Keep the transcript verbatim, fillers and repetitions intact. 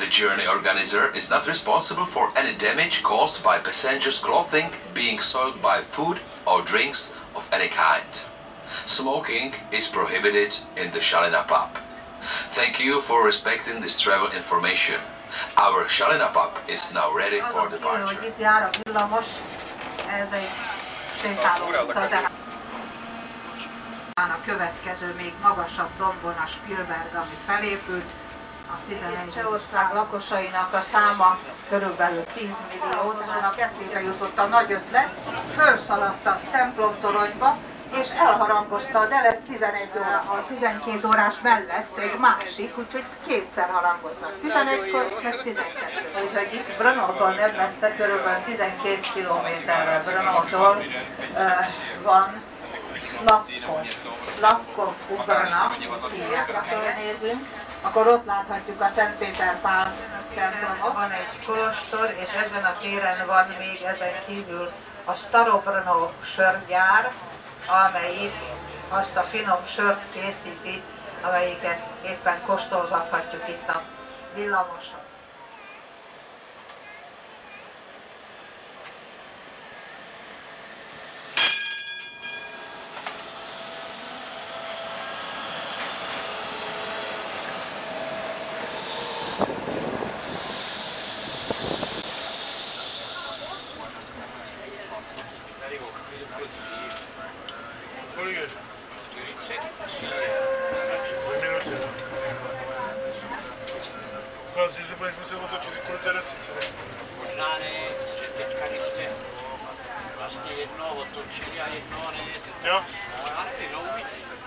The journey organizer is not responsible for any damage caused by passengers' clothing being soiled by food or drinks of any kind. Smoking is prohibited in the Shalina pub. Thank you for respecting this travel information. Our Shalina pub is now ready for departure. Itt jár a villamos, ez egy sétáló utca, tehát a következő még magasabb dombon a Spielberg, ami felépült. A tizenegy Csehország lakosainak a száma körülbelül tíz millió, tehát eszébe jutott a nagy ötlet, felszaladt a templomtoronyba, és elharangozta a delet tizenegy óra, a tizenkét órás mellett egy másik, úgyhogy kétszer harangoznak. tizenegykor, meg tizenkettőkor. Úgyhogy itt Brnótól nem messze, körülbelül tizenkét kilométerre Brnótól uh, van Slavkov, Slavkov Ubrana, hívják, ha nézünk, akkor ott láthatjuk a Szentpéter-Pál templomot. Van egy kolostor, és ezen a téren van még ezen kívül a Starobrno sörgyár, amelyik azt a finom sört készíti, amelyiket éppen kóstolgathatjuk itt a villamoson. Quasi se poi fosse avuto ci si contasse Možná že teďka když jsme vlastně jedno otočili a jedno ne. Jo? Ale ty louví.